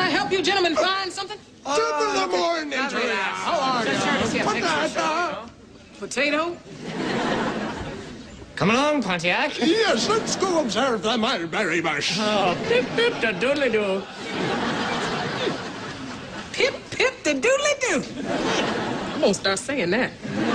I help you gentlemen find something? Top of the morning. How are you? Potato? Come along, Pontiac. Yes, let's go observe the mulberry bush. Oh, pip, pip, the doodly-doo. Pip, pip, the doodly-doo. I'm gonna start saying that.